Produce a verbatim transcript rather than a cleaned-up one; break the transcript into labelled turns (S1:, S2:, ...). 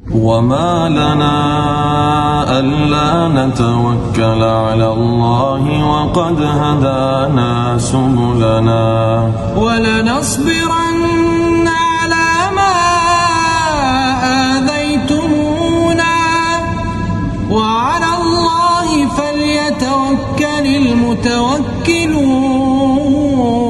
S1: وما لنا ألا نتوكل على الله وقد هدانا سبلنا
S2: ولنصبرن على ما آذيتمونا وعلى الله فليتوكل المتوكلون.